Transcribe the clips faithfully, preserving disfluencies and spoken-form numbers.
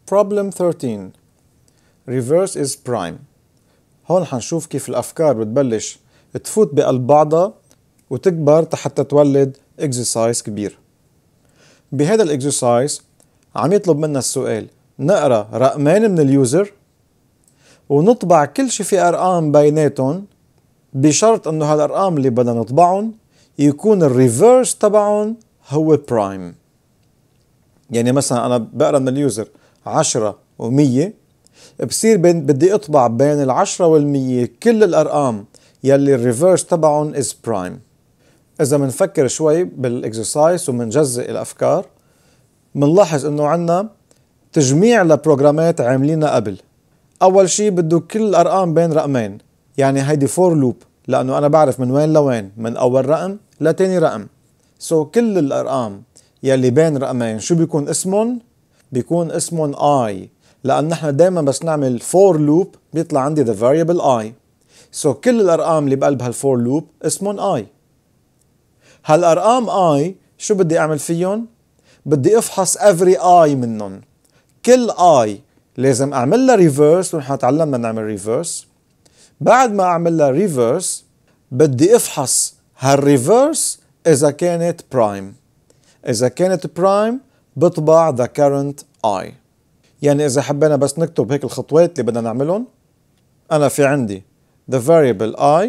Problem thirteen. Reverse is prime. هون حنشوف كيف الأفكار بتبلش تفوت بقلب بعضها وتكبر حتى تولد exercise كبير. بهذا الاكسرسايز عم يطلب منا السؤال نقرأ رقمين من اليوزر ونطبع كل شي في أرقام بيناتهم، بشرط انه هالأرقام اللي بدنا نطبعهم يكون الريفرس تبعهم هو برايم. يعني مثلا أنا بقرأ من اليوزر عشرة ومية، بصير بدي اطبع بين العشرة والمية كل الأرقام يلي الريفرس تبعهم is prime. إذا منفكر شوي بالاكسرسايز ومنجزء الأفكار، منلاحظ إنه عنا تجميع لبروجرامات عاملينها قبل. أول شي بده كل الأرقام بين رقمين، يعني هيدي فور لوب، لأنه أنا بعرف من وين لوين، من أول رقم لتاني رقم. سو so كل الأرقام يلي بين رقمين شو بيكون اسمهم؟ بيكون اسمهم I، لأن نحن دايما بس نعمل فور لوب بيطلع عندي the variable I. سو so كل الأرقام اللي بقلب هالفور لوب اسمهم I. هالأرقام I شو بدي أعمل فيهم؟ بدي أفحص every I منهم. كل I لازم أعمل لها reverse، ونحن تعلمنا نعمل reverse. بعد ما أعمل لها reverse بدي أفحص هالreverse إذا كانت prime. إذا كانت prime بطبع the current I. يعني إذا حبينا بس نكتب هيك الخطوات اللي بدنا نعملهم، أنا في عندي the variable I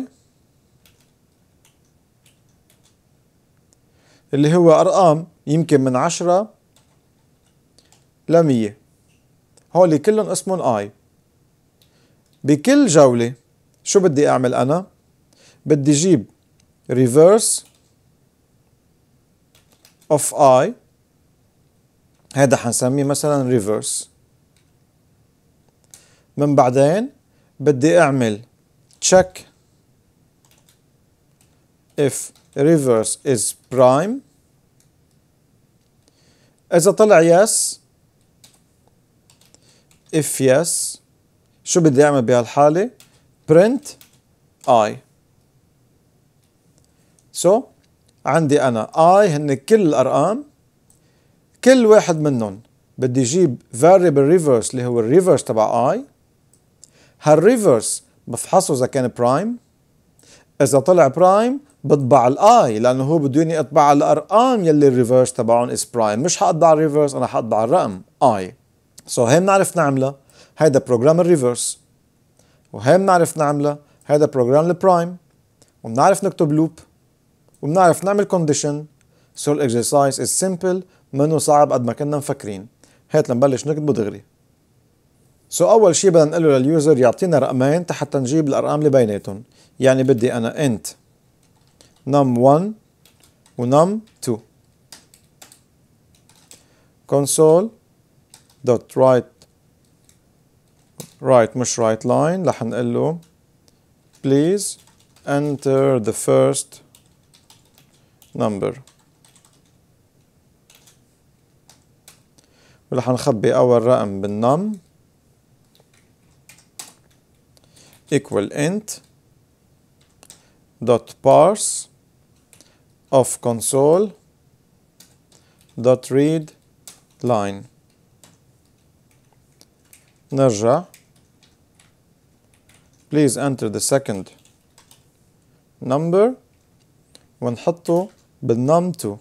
اللي هو أرقام يمكن من عشرة لمية، هولي كلهم اسمهم I. بكل جولة شو بدي أعمل أنا؟ بدي جيب reverse of I، هذا حنسميه مثلا reverse. من بعدين بدي أعمل check if reverse is prime. إذا طلع yes، if yes شو بدي أعمل بهالحالة؟ print I. so عندي أنا I هن كل الأرقام، كل واحد منهم بدي جيب variable reverse اللي هو الريفرس تبع I. هالريفرس بفحصه إذا كان برايم. إذا طلع برايم بطبع الآي، لأنه هو بدوني أطبع الأرقام يلي الريفرس تبعهم is برايم، مش حأطبع الريفرس، أنا حأطبع الرقم I. سو so هي بنعرف نعملها، هيدا بروجرام الريفرس. وهي بنعرف نعملها، هيدا بروجرام البرايم. وبنعرف نكتب لوب، وبنعرف نعمل كونديشن. سو الاكسرسايز is simple، منه صعب قد ما كنا مفكرين. هات لنبلش نكتبه دغري. سو so أول شي بدنا نقول له لليوزر يعطينا رقمين حتى نجيب الأرقام اللي بيناتهم. يعني بدي أنا int num one و num two. console dot write write مش write line، رح نقول له please enter the first number. ورح نخبي أول رقم بالنم equal int dot parse of console dot read line. نرجع please enter the second number ونحطه بالنم two.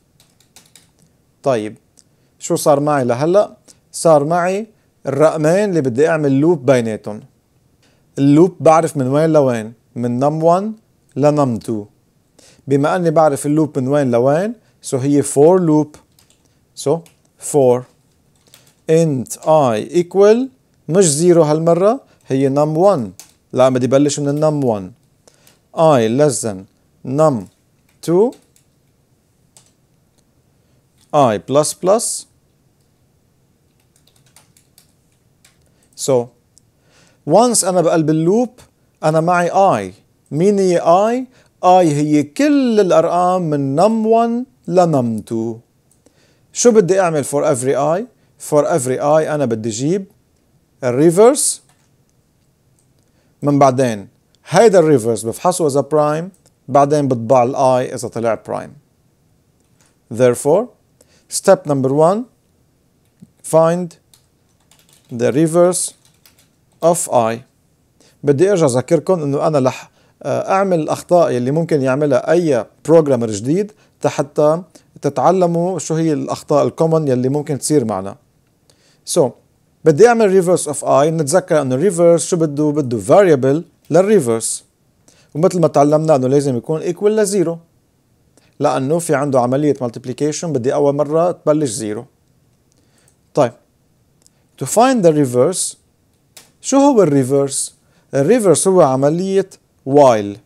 طيب شو صار معي لهلا؟ صار معي الرقمين اللي بدي اعمل لوب بيناتهم. اللوب بعرف من وين لوين، من نم one لنم two. بما اني بعرف اللوب من وين لوين، سو so هي for loop. سو so for int I equal مش زيرو هالمرة، هي num one، لا بدي بلش من النم one. I less than num two I plus plus. so once أنا بقلب اللوب أنا معي I. مين هي I؟ I هي كل الأرقام من num one لنم two. شو بدي أعمل for every I؟ for every I أنا بدي جيب الريفرس. من بعدين هيدا الريفرس بفحصه إذا برايم، بعدين بطبع الآي إذا طلع برايم. therefore step number one find the reverse of I. بدي ارجع اذكركم انه انا رح اعمل الاخطاء اللي ممكن يعملها اي بروجرامر جديد حتى تتعلموا شو هي الاخطاء الكومن يلي ممكن تصير معنا. سو so, بدي اعمل reverse of I. نتذكر انه reverse شو بده؟ بده variable للريفرس، ومثل ما تعلمنا انه لازم يكون equal لزيرو، لانه في عنده عملية multiplication بدي اول مرة تبلش زيرو. طيب to find the reverse، شو هو الريفرس؟ الريفرس هو عملية while.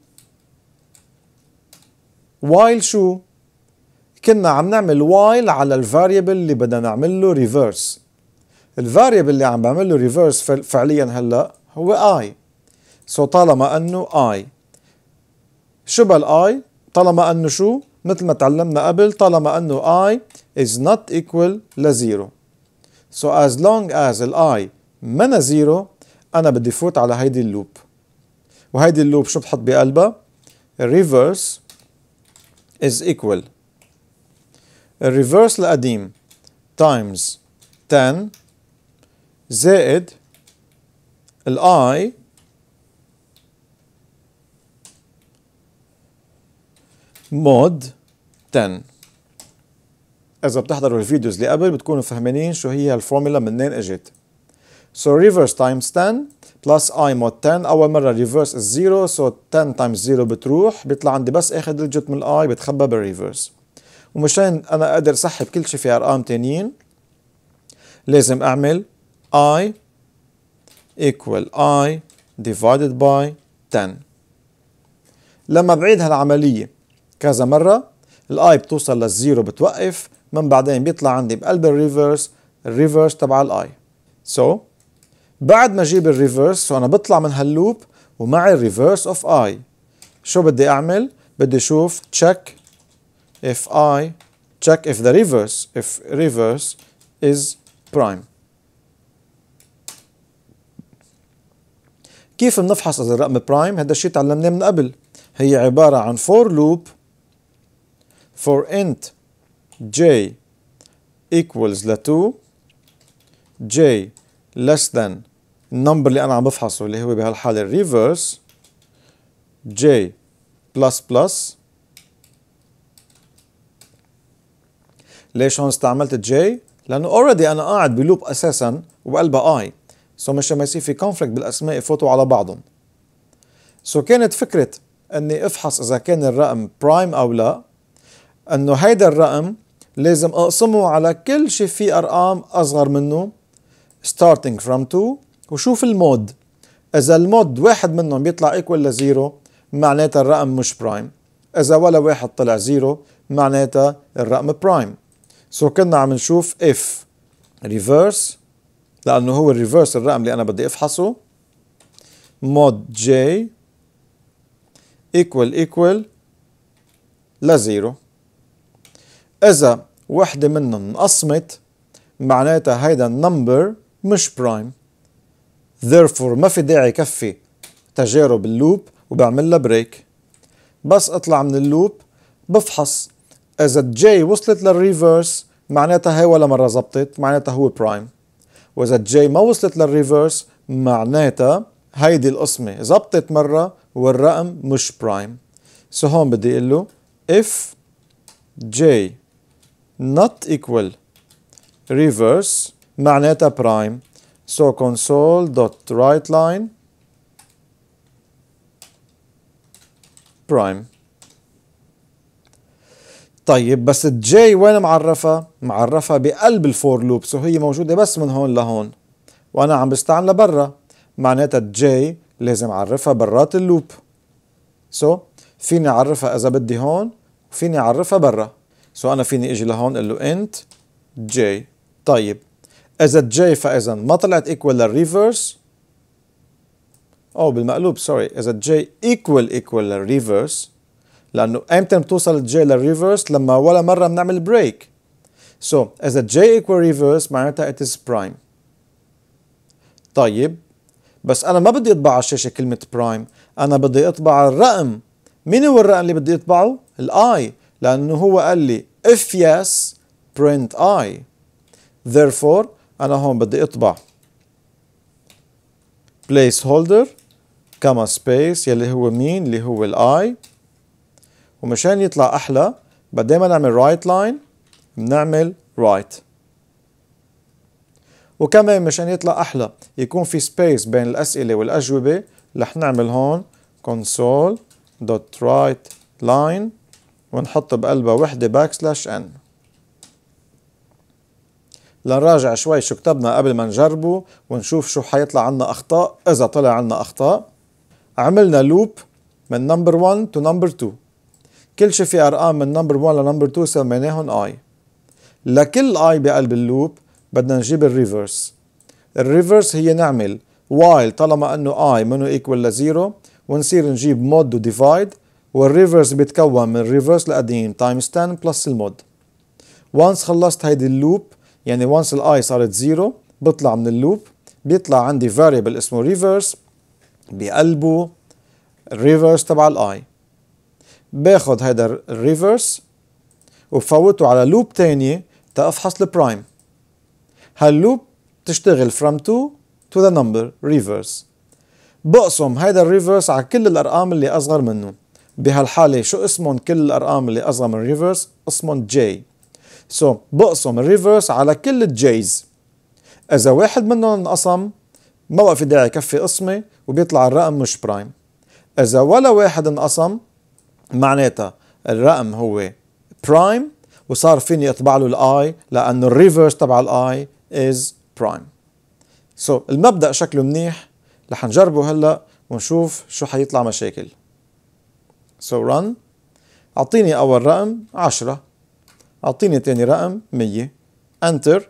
while شو؟ كنا عم نعمل while على الفاريبل اللي بدنا نعمل له reverse. الفاريبل اللي عم بعمل له reverse فعليا هلا هو I. سو so طالما انه I، شو بال I؟ طالما انه شو؟ مثل ما تعلمنا قبل، طالما انه I is not equal لزيرو. So as long as ال I منا زيرو أنا بدي فوت على هيدي اللوب. وهيدي اللوب شو بحط بقلبها؟ reverse is equal الريفرس القديم times ten زائد ال I mod ten. إذا بتحضروا الفيديوز اللي قبل بتكونوا فهمانين شو هي الفورمولا منين اجت. So reverse times ten plus I mod ten. أول مرة reverse is zero، so ten times zero بتروح، بيطلع عندي بس آخر ديجيت من ال I بتخبى بالريفرس. ومشان أنا أقدر سحب كل شي في أرقام تانيين لازم أعمل I equal I divided by ten. لما بعيد هالعملية كذا مرة ال I بتوصل للزيرو بتوقف، من بعدين بيطلع عندي بقلب الريفرس الريفرس تبع ال I. So بعد ما اجيب الريفرس وانا بطلع من هاللوب ومعي الريفرس اوف I، شو بدي اعمل؟ بدي اشوف check if I check if the reverse if reverse is prime. كيف بنفحص اذا الرقم برايم؟ هذا الشيء تعلمناه من قبل. هي عبارة عن for loop for int j equals ل two j less than النمبر اللي أنا عم بفحصه اللي هو بهالحالة الريفرس j plus plus. ليش هون استعملت j؟ لأنه already أنا قاعد بلوب أساسا وبقلبها I، سو so مشان ما يصير في كونفليكت بالأسماء يفوتوا على بعضهم. سو so كانت فكرة أني أفحص إذا كان الرقم برايم أو لا، أنه هيدا الرقم لازم أقسمه على كل شيء فيه أرقام أصغر منه starting from two، وشوف المود. إذا المود واحد منهم بيطلع equal لزيرو معناتها الرقم مش برايم، إذا ولا واحد طلع زيرو معناتها الرقم برايم. سو so كنا عم نشوف if reverse، لأنه هو الريفرس الرقم اللي أنا بدي أفحصه، mod j equal equal لزيرو. إذا وحدة منهم انقسمت معناتها هيدا النمبر مش برايم. therefore ما في داعي كفي تجارب اللوب وبعمل لها بريك. بس اطلع من اللوب بفحص اذا الجي وصلت للريفرس معناتها هي ولا مرة زبطت معناتها هو برايم، واذا الجي ما وصلت للريفرس معناتها هيدي القسمة زبطت مرة والرقم مش برايم. سو هون بدي اقول له if j not equal reverse معناتها برايم. so console dot write line برايم. طيب بس الجي وين معرفة؟ معرفة بقلب الفور لوب، سو هي موجودة بس من هون لهون وانا عم بستعملها برا، معناتها الجي لازم اعرفها برات اللوب. سو so, فيني اعرفها اذا بدي هون وفيني اعرفها برا. سو so, انا فيني اجي لهون اقول له int j. طيب اذا الجي فاذا ما طلعت ايكوال للريفرس او بالمقلوب سوري، اذا الجي ايكوال ايكوال للريفرس، لانه امتى بتوصل الجي للريفرس؟ لما ولا مره بنعمل بريك. سو so, اذا الجي ايكوال ريفرس معناتها it is prime. طيب بس انا ما بدي اطبع على الشاشه كلمه برايم، انا بدي اطبع الرقم. مين هو الرقم اللي بدي اطبعه؟ الاي، لانه هو قال لي if yes print I. therefore انا هون بدي اطبع place holder كما space يلي هو مين؟ اللي هو الاي. ومشان يطلع احلى بدل ما نعمل right line بنعمل right. وكمان مشان يطلع احلى يكون في space بين الاسئله والاجوبه رح نعمل هون console.writeLine ونحط بقلبها وحده باك سلاش ان. لنراجع شوي شو كتبنا قبل ما نجربه ونشوف شو حيطلع عنا اخطاء. اذا طلع عنا اخطاء عملنا لوب من نمبر واحد تو نمبر اثنين. كل شي في ارقام من نمبر واحد لنمبر اثنين سميناهم اي. لكل اي بقلب اللوب بدنا نجيب الريفرس. الريفرس هي نعمل while طالما انه i منه equal لزيرو ونصير نجيب مود وديفايد والريفرس بيتكون من الريفرس القديم تايمز عشرة بلس المود. وانس خلصت هيدي اللوب يعني وانس الاي صارت زيرو بطلع من اللوب بيطلع عندي variable اسمه ريفرس بقلبه الريفرس تبع الاي. باخد هيدا الريفرس وبفوته على لوب تانية تافحص البرايم. هاللوب تشتغل from two to the number reverse. بقسم هيدا الريفرس على كل الارقام اللي اصغر منه. بهالحالة شو اسمهم كل الارقام اللي اصغر من الريفرس؟ اسمهم j. سو so, بقسم الريفرس على كل الجيز. اذا واحد منهم انقسم ما بقى في داعي كفي قسمة وبيطلع الرقم مش برايم. اذا ولا واحد انقسم معناتها الرقم هو برايم وصار فيني اطبع له الاي لانه الريفرس تبع الاي is prime. سو so, المبدأ شكله منيح رح نجربه هلا ونشوف شو حيطلع مشاكل. سو so run. اعطيني اول رقم عشرة. اعطيني تاني رقم مية. انتر.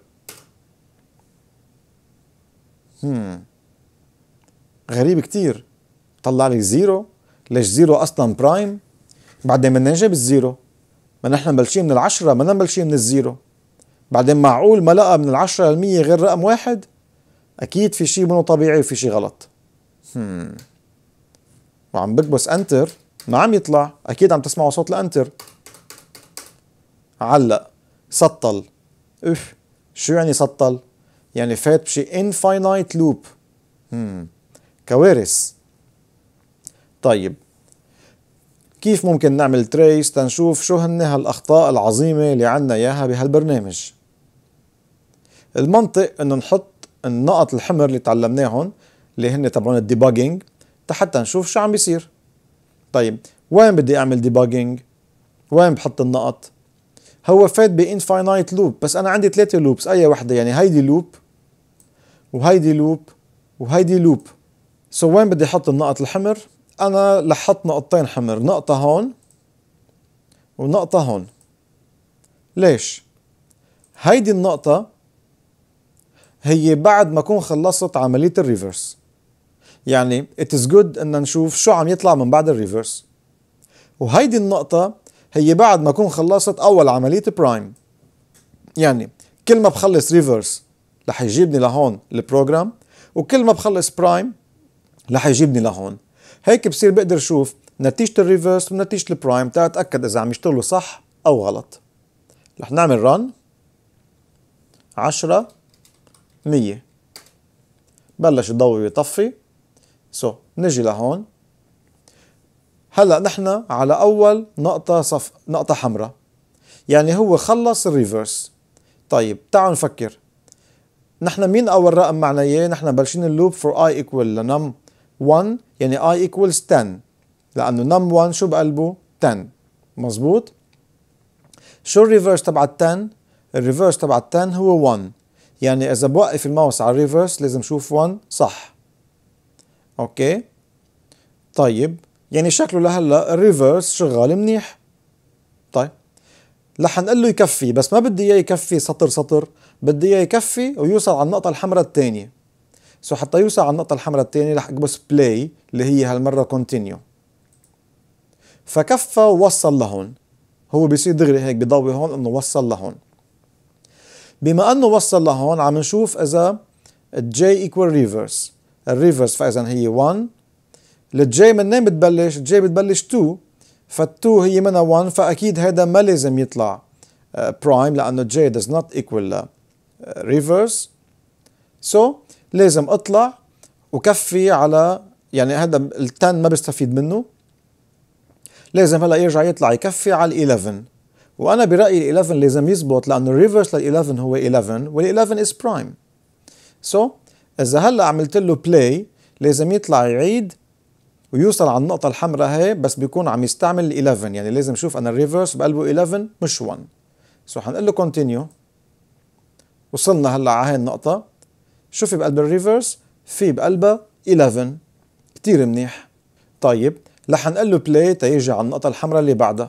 هم غريب كتير طلع لي زيرو. ليش زيرو اصلا برايم؟ بعدين بدنا نجيب الزيرو ما نحن مبلشين من العشرة ما نبلشين من الزيرو. بعدين معقول ما لقى من العشرة للمية غير رقم واحد؟ أكيد في شي منه طبيعي وفي شي غلط. هم. وعم بكبس انتر ما عم يطلع. أكيد عم تسمعوا صوت الانتر. علق سطل. اف شو يعني سطل؟ يعني فات بشي infinite loop. هم. كوارث. طيب كيف ممكن نعمل تريس تنشوف شو هن هالأخطاء العظيمة اللي عنا إياها بهالبرنامج؟ المنطق إنه نحط النقط الحمر اللي تعلمناهم اللي هن تبعون الديباجينج حتى نشوف شو عم بيصير. طيب وين بدي أعمل ديباجينج؟ وين بحط النقط؟ هو فات بإنفاينايت لوب بس أنا عندي ثلاثة لوبس أي وحدة يعني هيدي لوب وهيدي لوب وهيدي لوب. سو وين بدي أحط النقط الحمر؟ أنا لحط نقطتين حمر نقطة هون ونقطة هون. ليش؟ هيدي النقطة هي بعد ما أكون خلصت عملية الريفرس. يعني it is good إن نشوف شو عم يطلع من بعد الريفرس. وهيدي النقطة هي بعد ما أكون خلصت أول عملية برايم. يعني كل ما بخلص ريفرس رح يجيبني لهون البروجرام وكل ما بخلص برايم رح يجيبني لهون. هيك بصير بقدر شوف نتيجة الريفرس ونتيجة البرايم تا أتأكد إذا عم يشتغلوا صح أو غلط. رح نعمل رن. عشرة مية بلش الضوء يطفي. سو so, نجي لهون. هلأ نحن على أول نقطة صف نقطة حمراء يعني هو خلص الريفرس. طيب تعالوا نفكر نحن مين أول رقم معنا إياه؟ نحن بلشين اللوب for i equal لنم واحد يعني i equals عشرة لأنه نم واحد شو بقلبه؟ عشرة. مزبوط؟ شو الريفرس تبع عشرة؟ الريفرس تبع عشرة هو واحد يعني إذا بوقف الماوس على الريفرس لازم شوف واحد صح. أوكي؟ طيب يعني شكله لهلا الريفرس شغال منيح. طيب رح نقول له يكفي بس ما بدي اياه يكفي سطر سطر بدي اياه يكفي ويوصل على النقطة الحمراء الثانية. سو حتى يوصل على النقطة الحمراء الثانية رح اكبس بلاي اللي هي هالمرة كونتينيو. فكفى ووصل لهون. هو بيصير دغري هيك بضوي هون انه وصل لهون. بما انه وصل لهون عم نشوف اذا الجي ايكوال ريفرس. الريفرس فاذا هي واحد. الجي منين بتبلش؟ الجي بتبلش اثنين فالتو هي منها واحد فاكيد هذا ما لازم يطلع برايم لانه j does not equal reverse. سو so, لازم اطلع وكفي على، يعني هذا ال عشرة ما بيستفيد منه، لازم هلا يرجع يطلع يكفي على ال إحدى عشر. وانا برايي ال إحدى عشر لازم يزبط، لانه الريفرس لل إحدى عشر هو إحدى عشر، وال إحدى عشر از برايم. سو اذا هلا عملت له بلاي لازم يطلع يعيد ويوصل على النقطة الحمراء هي، بس بيكون عم يستعمل ال إحدى عشر، يعني لازم اشوف انا الريفرس بقلبه إحدى عشر مش واحد. سو حنقول له كونتينيو. وصلنا هلا على هاي النقطة، شو في بقلب الريفرس؟ في بقلبها إحدى عشر، كتير منيح. طيب رح نقول له بلاي تيجي على النقطة الحمراء اللي بعدها.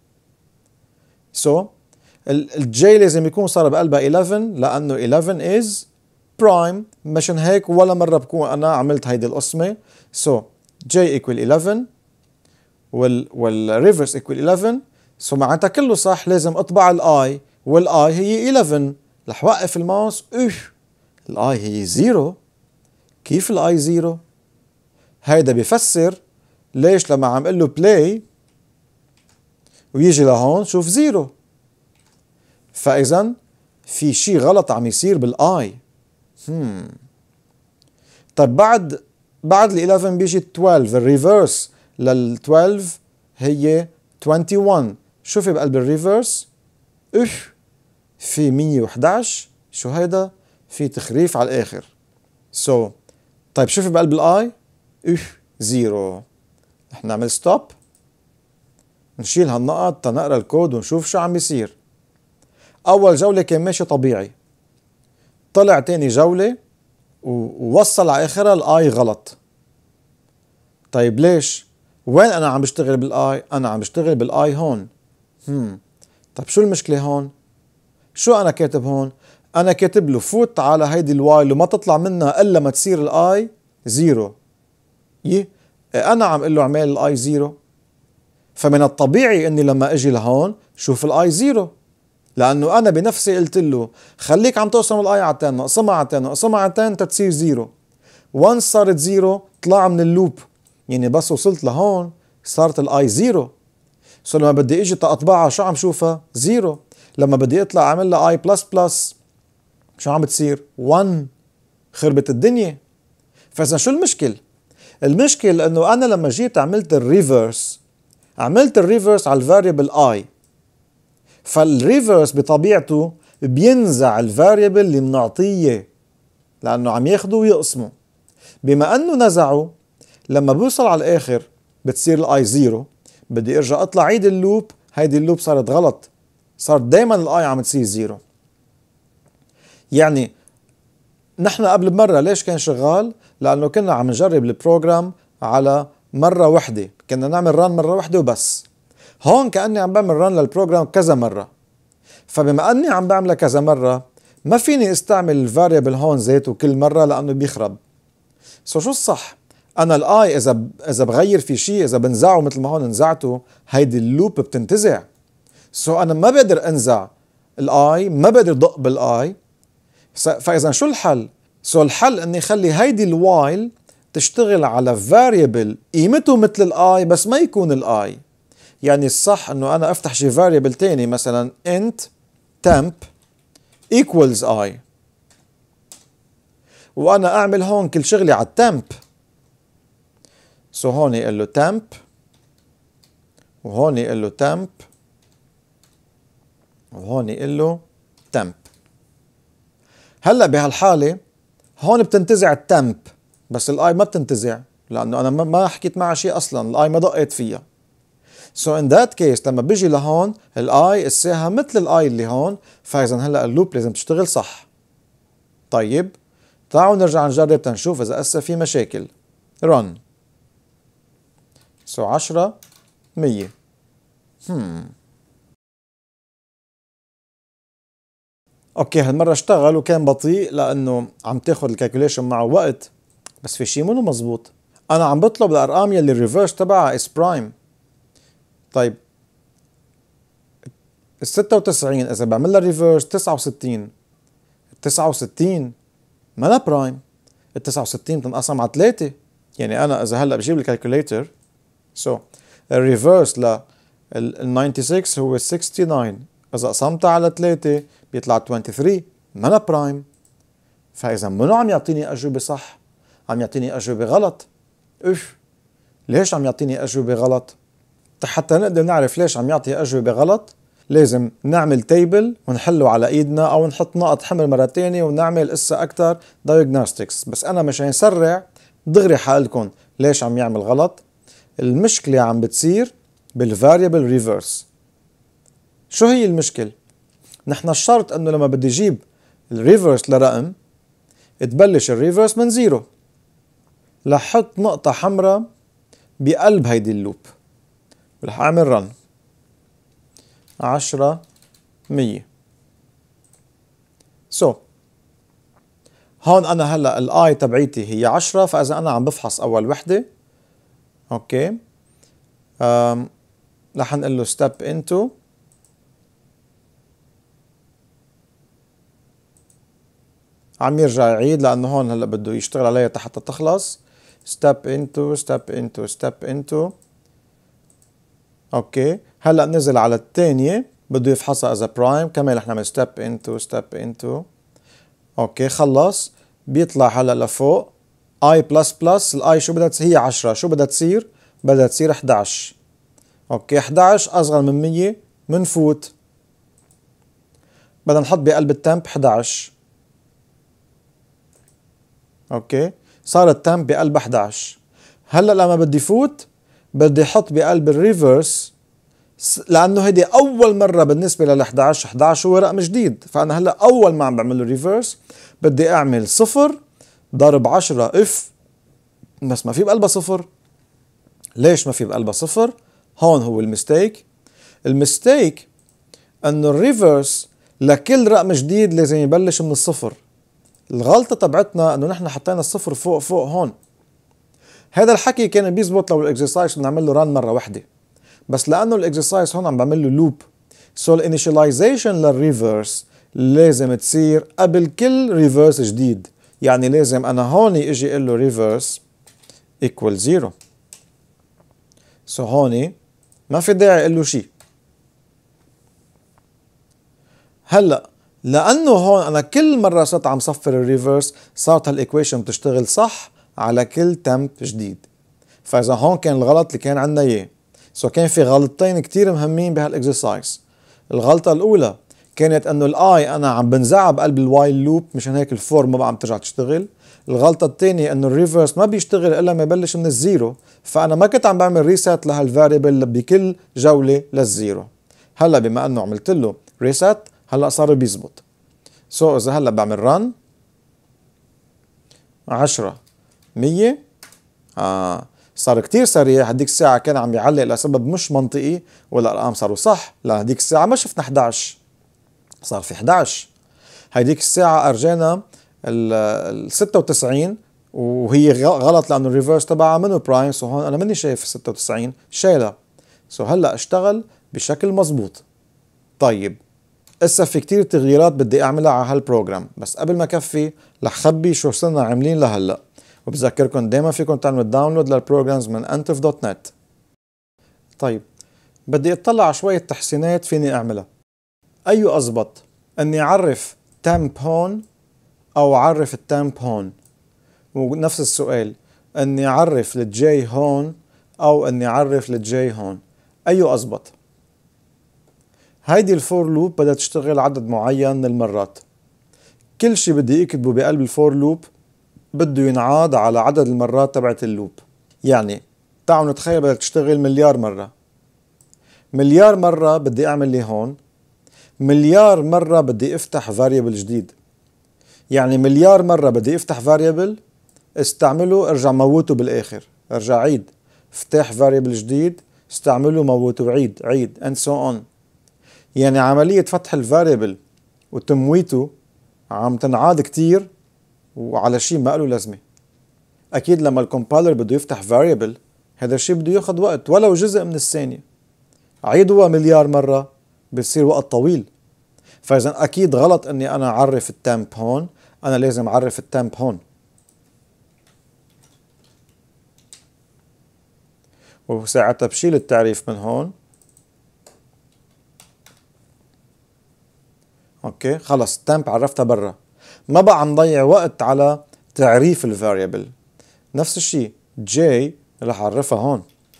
سو so, الجي لازم يكون صار بقلبها إحدى عشر، لأنه إحدى عشر is prime، مشان هيك ولا مرة بكون أنا عملت هيدي القسمة. سو so, j equal إحدى عشر وال والريفرس equal إحدى عشر. سو so, معناتها كله صح، لازم اطبع الاي، والاي هي إحدى عشر. رح وقف الماوس، اوف الاي هي زيرو. كيف الاي زيرو؟ هيدا بيفسر ليش لما عم قل له بلاي ويجي لهون شوف زيرو. فإذا في شيء غلط عم يصير بالاي. هم طيب بعد بعد ال إحدى عشر بيجي اثناشر، الريفرس لل اثناشر هي واحد وعشرين. شو في بقلب الريفرس؟ اف في مية وإحدى عشر. شو هيدا؟ في تخريف على الاخر. سو so, طيب شو في بقلب الاي؟ اف زيرو. رح نعمل ستوب، نشيل هالنقط تنقرا الكود ونشوف شو عم بيصير. اول جولة كان ماشي طبيعي، طلع تاني جولة ووصل على اخرها الاي غلط. طيب ليش؟ وين انا عم بشتغل بالاي؟ انا عم بشتغل بالاي هون. هم طيب شو المشكلة هون؟ شو انا كاتب هون؟ انا كاتب له فوت على هيدي الوايل وما تطلع منها الا ما تصير الاي زيرو. يه انا عم اقول له اعمل الاي زيرو، فمن الطبيعي اني لما اجي لهون شوف الاي زيرو، لانه انا بنفسي قلت له خليك عم تقسم الاي على عشرة، اقسمها على عشرة، اقسمها على عشرة تتصير زيرو. وانس صارت زيرو طلع من اللوب، يعني بس وصلت لهون صارت الاي زيرو. سو لما بدي اجي اطبعها شو عم شوفها؟ زيرو. لما بدي اطلع اعمل لها اي بلس بلس شو عم بتصير؟ واحد. خربت الدنيا. فاذا شو المشكل؟ المشكل انه انا لما جيت عملت الريفرس عملت الريفرس على الفاريبل اي، فالريفرس بطبيعته بينزع الفاريبل اللي بنعطيه لانه عم ياخده ويقسمه. بما انه نزعه لما بوصل على الاخر بتصير الاي زيرو، بدي ارجع اطلع عيد اللوب. هيدي اللوب صارت غلط، صار دايما الاي عم تصير زيرو. يعني نحن قبل بمرة ليش كان شغال؟ لانه كنا عم نجرب البروجرام على مرة وحدة، كنا نعمل ران مرة وحدة وبس. هون كأني عم بعمل ران للبروجرام كذا مرة، فبما أني عم بعملها كذا مرة ما فيني استعمل الفاريبل هون ذاته كل مرة لأنه بيخرب. سو شو الصح؟ أنا الآي إذا إذا بغير في شيء، إذا بنزعه مثل ما هون نزعته، هيدي اللوب بتنتزع. سو أنا ما بقدر أنزع الآي، ما بقدر دق بالآي. فإذا شو الحل؟ سو الحل إني خلي هيدي الوايل تشتغل على فاريبل قيمته مثل الآي بس ما يكون الآي. يعني الصح انه انا افتح شي فاريبل تاني، مثلا int temp equals i، وانا اعمل هون كل شغلي على التمب. سو هون يقول له temp، وهون يقول له temp، وهون يقول له temp. هلا بهالحالة هون بتنتزع التمب بس الاي ما بتنتزع، لانه انا ما حكيت معها شيء اصلا، الاي ما دقيت فيها. So in that case لما بيجي لهون الاي الساها مثل الاي اللي هون، فاذا هلا اللوب لازم تشتغل صح. طيب تعالوا نرجع نجرب تنشوف اذا هسه في مشاكل. run. so عشرة مية. هم اوكي هالمرة اشتغل وكان بطيء لانه عم تاخذ الكالكوليشن معه وقت، بس في شيء منه مزبوط. انا عم بطلب الارقام يلي الريفرس تبعها اس برايم. طيب ال ستة وتسعين اذا بعمل لها ريفرس تسعة وستين، ال تسعة وستين ما لها برايم، ال تسعة وستين بتنقسم على ثلاثة. يعني انا اذا هلا بجيب الكالكوليتر سو الريفرس لل ستة وتسعين هو تسعة وستين، اذا قسمتها على ثلاثة بيطلع ثلاثة وعشرين، ما لها برايم. فاذا منو عم يعطيني اجوبه صح؟ عم يعطيني أجوبة غلط. اف ليش عم يعطيني أجوبة غلط؟ حتى نقدر نعرف ليش عم يعطي أجوبة غلط لازم نعمل تيبل ونحله على ايدنا او نحط نقط حمر مرة تانية ونعمل قصة اكتر diagnostics. بس انا مشان يسرع دغري حقلكم ليش عم يعمل غلط. المشكلة عم بتصير بالفاريبل ريفرس. شو هي المشكلة؟ نحن الشرط انه لما بدي اجيب الريفرس لرقم تبلش الريفرس من زيرو. رح احط نقطة حمراء بقلب هيدي اللوب ورح اعمل رن. عشرة مية. سو so, هون انا هلا الاي تبعيتي هي عشرة، فاذا انا عم بفحص اول وحدة اوكي أم رح نقول له ستيب انتو عم يرجع يعيد لانه هون هلا بده يشتغل عليها حتى تخلص. ستيب انتو ستيب انتو ستيب انتو اوكي. هلا نزل على الثانية بده يفحصها اذا برايم، كمان رح نعمل ستيب انتو ستيب انتو اوكي. خلص بيطلع هلا لفوق اي بلس بلس. الاي شو بدها تصير؟ هي عشرة. شو بدها تصير؟ بدها تصير احد عشر. اوكي احد عشر اصغر من مية منفوت. بدنا نحط بقلب التمب احد عشر. اوكي صار التمب بقلب احد عشر. هلا لما بدي فوت بدي احط بقلب الريفرس لانه هيدي اول مره بالنسبه لل احد عشر. احد عشر هو رقم جديد، فانا هلا اول ما عم بعمل له ريفرس بدي اعمل صفر ضرب عشرة اف. بس ما في بقلبها صفر. ليش ما في بقلبها صفر؟ هون هو المستيك. المستيك انه الريفرس لكل رقم جديد لازم يبلش من الصفر. الغلطة تبعتنا انه نحن حطينا الصفر فوق فوق هون. هذا الحكي كان بيزبط لو الاكسرسايز بنعمل له ران مرة واحدة، بس لانه الاكسرسايز هون عم بعمل له لوب، سو الانيشاليزيشن للريفرس لازم تصير قبل كل ريفرس جديد. يعني لازم انا هون اجي اقول له ريفرس ايكوال زيرو. سو هون ما في داعي اقول له شيء. هلا لانه هون انا كل مره صرت عم صفر الريفرس صارت هالايكويشن بتشتغل صح على كل تمب جديد. فاذا هون كان الغلط اللي كان عندنا اياه. سو كان في غلطتين كتير مهمين بهالاكسرسايز. الغلطه الاولى كانت انه الاي انا عم بنزعها بقلب الوايل لوب، مشان هيك الفور ما بقى عم ترجع تشتغل. الغلطه الثانيه انه الريفرس ما بيشتغل الا ما يبلش من الزيرو، فانا ما كنت عم بعمل ريسيت لهالفاريبل بكل جوله للزيرو. هلا بما انه عملت له ريسيت هلا صار بيزبط. سو so, اذا هلا بعمل رن عشرة مية آه صار كتير سريع. هديك الساعة كان عم يعلق لسبب مش منطقي والارقام صاروا صح. لا هديك الساعة ما شفنا احد عشر، صار في احد عشر. هديك الساعة ارجينا ال ستة وتسعين وهي غلط لانه الريفرس تبعها منه برايم. سو هون انا ماني شايف ستة وتسعين شايلها. سو هلا اشتغل بشكل مزبوط. طيب هسه في كتير تغييرات بدي اعملها على هالبروجرام، بس قبل ما كفي رح خبي شو صرنا عاملين لهلا. وبذكركم دائما فيكم تعملوا داونلود للبروجرامز من انتف دوت نت. طيب بدي اطلع على شوية تحسينات فيني اعملها. ايو اضبط؟ اني اعرف تمب هون او اعرف التمب هون؟ ونفس السؤال اني اعرف الجي هون او اني اعرف الجي هون؟ ايو اضبط؟ هيدي الفور لوب بدها تشتغل عدد معين من المرات. كل شي بدي اكتبه بقلب الفور لوب بده ينعاد على عدد المرات تبعت اللوب. يعني تعالوا نتخيل بدها تشتغل مليار مرة. مليار مرة بدي اعمل لي هون مليار مرة بدي افتح فاريبل جديد. يعني مليار مرة بدي افتح فاريبل استعمله ارجع موته بالاخر، ارجع عيد افتح فاريبل جديد استعمله موته عيد عيد and so on. يعني عملية فتح الفاريبل وتمويته عم تنعاد كتير وعلى شيء ما له لازمة. أكيد لما الكومبايلر بده يفتح فاريبل هذا الشيء بده ياخد وقت ولو جزء من الثانية. عيدوها مليار مرة بتصير وقت طويل. فإذا أكيد غلط أني أنا أعرف التمب هون، أنا لازم أعرف التمب هون. وساعتها بشيل التعريف من هون. اوكي خلص التمب عرفتها برا، ما بقى عم ضيع وقت على تعريف الفاريبل. نفس الشيء J رح أعرفها هون،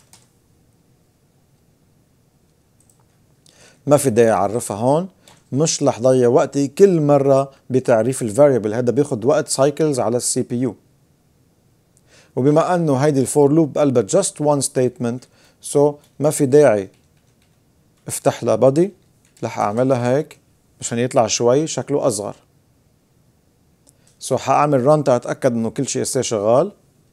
ما في داعي أعرفها هون، مش رح ضيع وقتي كل مرة بتعريف الفاريبل، هذا بياخد وقت سايكلز على السي بي يو. وبما انه هيدي الفور لوب بقلبها just one statement so ما في داعي افتح لها body، رح اعملها هيك مشان يطلع شوي شكله اصغر. so حاعمل run تأتأكد انه كل شيء هسه شغال.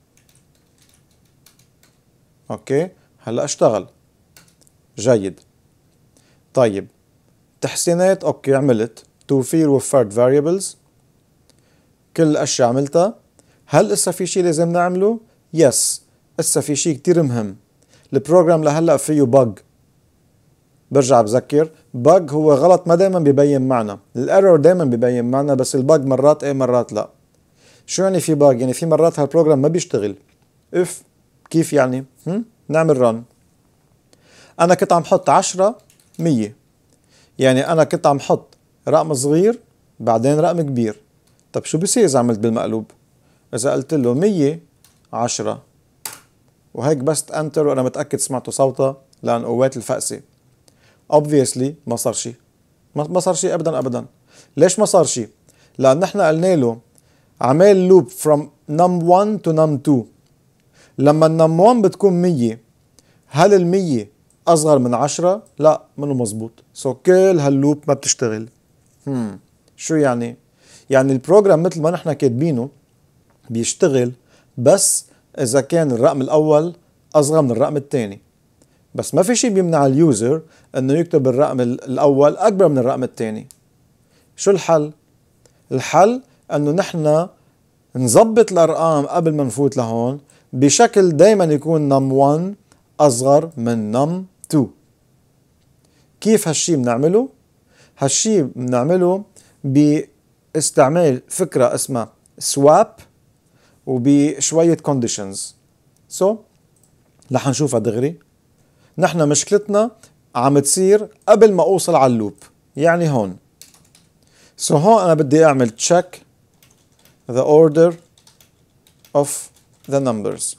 اوكي هلا اشتغل جيد. طيب تحسينات اوكي عملت توفير وفرت variables، كل الاشياء عملتها. هل اسا في شيء لازم نعمله؟ يس اسا في شيء كتير مهم. البروجرام لهلا فيه بug، برجع بذكر bug هو غلط ما دايما ببين معنا، الايرور دايما ببين معنا بس البug مرات ايه مرات لا. شو يعني في bug؟ يعني في مرات هالبروجرام ما بيشتغل. اف كيف يعني؟ هم؟ نعمل رن. انا كنت عم حط عشرة مية، يعني انا كنت عم حط رقم صغير بعدين رقم كبير. طب شو بصير اذا عملت بالمقلوب؟ اذا قلت له مية عشرة وهيك بس انتر وانا متاكد سمعتوا صوتها لان قوات الفأسة. obviously ما صار شيء، ما صار شيء ابدا ابدا. ليش ما صار شيء؟ لان نحن قلنا له عمل لوب from num one to num two. لما num one بتكون مية، هل المية اصغر من عشرة؟ لا منه مزبوط. سو so كل هاللوب ما بتشتغل. هم شو يعني؟ يعني البروجرام مثل ما نحن كاتبينه بيشتغل بس اذا كان الرقم الاول اصغر من الرقم الثاني، بس ما في شيء بيمنع اليوزر انه يكتب الرقم الاول اكبر من الرقم الثاني. شو الحل؟ الحل انه نحن نظبط الارقام قبل ما نفوت لهون بشكل دايما يكون نم واحد اصغر من نم اثنين. كيف هالشي بنعمله؟ هالشي بنعمله باستعمال فكرة اسمها swap وبشوية conditions. سو so, رح نشوفها دغري. نحن مشكلتنا عم تصير قبل ما اوصل على اللوب، يعني هون. سو so, هون انا بدي اعمل check the order of the numbers.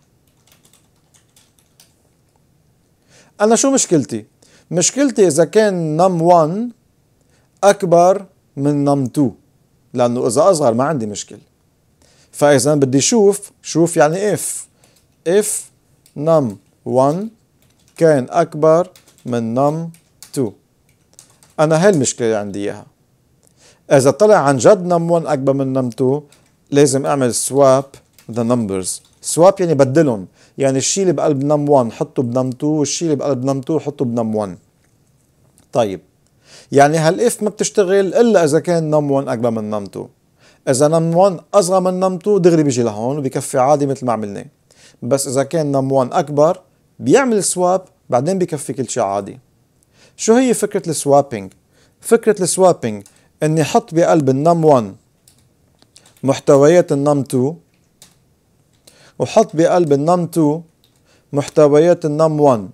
انا شو مشكلتي؟ مشكلتي اذا كان نم واحد اكبر من نم اثنين، لانه اذا اصغر ما عندي مشكل. فاذا بدي شوف شوف يعني if if نم واحد كان اكبر من نم اثنين، انا هاي المشكله اللي عندي اياها. اذا طلع عن جد نم واحد اكبر من نم اثنين لازم اعمل swap the numbers. swap يعني بدلهم، يعني الشيء اللي بقلب نم واحد حطه بنم اثنين والشيء اللي بقلب نم اثنين حطه بنم واحد. طيب يعني هالاف ما بتشتغل الا اذا كان نم واحد اكبر من نم اثنين. اذا نم واحد اصغر من نم اثنين دغري بيجي لهون وبكفي عادي مثل ما عملنا. بس اذا كان نم واحد اكبر بيعمل سواب بعدين بكفي كل شيء عادي. شو هي فكرة السوابينج؟ فكرة السوابينج اني حط بقلب النم واحد محتويات النم اثنين وحط بقلب النم اثنين محتويات النم واحد.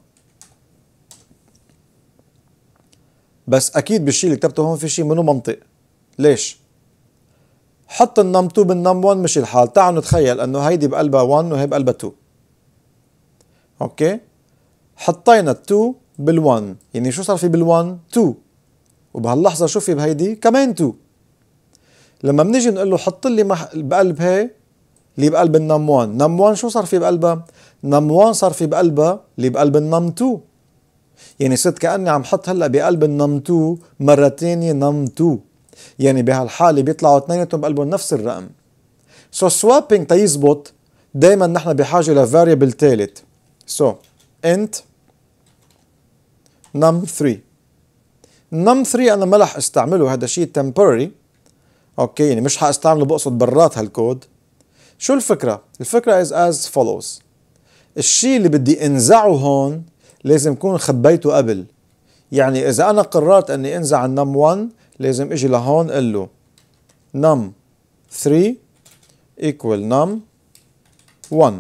بس اكيد بالشيء اللي كتبته هون في شيء منه منطق. ليش؟ حط النم اثنين بالنم واحد مش الحال. تعالوا نتخيل انه هيدي بقلبها واحد وهي بقلبها اثنين. اوكي؟ حطينا اثنين بالواحد، يعني شو صار في بالواحد؟ اثنين. وبهاللحظة شو في بهيدي؟ كمان اثنين. لما بنيجي نقول له حط لي مح... بقلب هي اللي بقلب النم واحد، نم واحد شو صار في بقلبها؟ نم واحد صار في بقلبها اللي بقلب النم اثنين. يعني صرت كأني عم حط هلا بقلب النم اثنين مرة تانية نم اثنين، يعني بهالحالة بيطلعوا اثنيناتهم بقلبهم نفس الرقم. سو so swapping تيزبط دايما نحن بحاجة لفاريبل ثالث. سو so, int num ثلاثة. num ثلاثة انا ما رح استعمله، هذا شيء temporary. اوكي يعني مش حاستعمله، بقصد برات هالكود. شو الفكرة؟ الفكرة is as follows. الشيء اللي بدي انزعه هون لازم يكون خبيته قبل. يعني اذا انا قررت اني انزع النم واحد لازم اجي لهون اقول له num ثلاثة equal num واحد.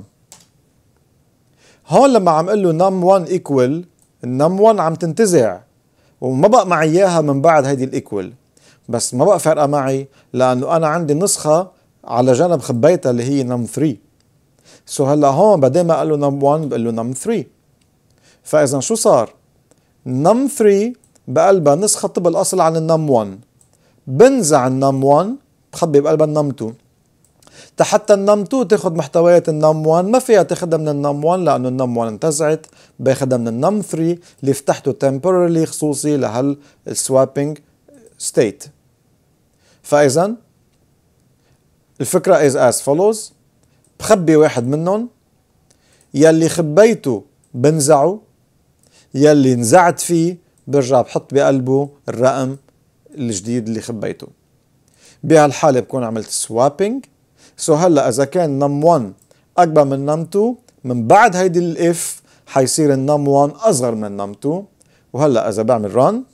هون لما عم اقول له num واحد equal النم واحد عم تنتزع وما بقى معي اياها من بعد هيدي الايكوال، بس ما بقى فارقه معي لانه انا عندي نسخه على جنب خبيتها اللي هي num ثلاثة. سو هلا هون بدل ما قال له نم واحد بقول له نم ثلاثة. فاذا شو صار؟ نم ثلاثة بقلبها نسخة طب الاصل عن النم واحد، بنزع النم واحد بخبي بقلبها النم اثنين، حتى النم اثنين تاخد محتويات النم واحد ما فيها تاخدها من النم واحد لانه النم واحد انتزعت، باخدها من النم ثلاثة اللي فتحته temporarily خصوصي لهالسوابينج ستيت. فاذا الفكرة is as follows: بخبي واحد منهم، يلي خبيته بنزعه، يلي نزعت فيه برجع بحط بقلبه الرقم الجديد اللي خبيته. بهالحالة بكون عملت سوابينج. سو هلا اذا كان نم واحد اكبر من نم اثنين، من بعد هيدي الاف حيصير النم واحد اصغر من نم اثنين. وهلا اذا بعمل ران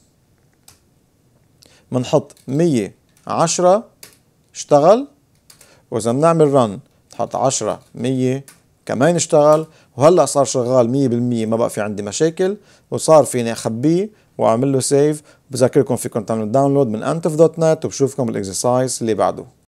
بنحط مية عشرة اشتغل، واذا بنعمل رن نحط عشرة مية كمان اشتغل، وهلا صار شغال مية بالمية، ما بقى في عندي مشاكل، وصار فيني اخبيه واعمل له سيف. بذكركم فيكم تعملوا داونلود من انتف دوت نت، وبشوفكم بالاكسرسايز اللي بعده.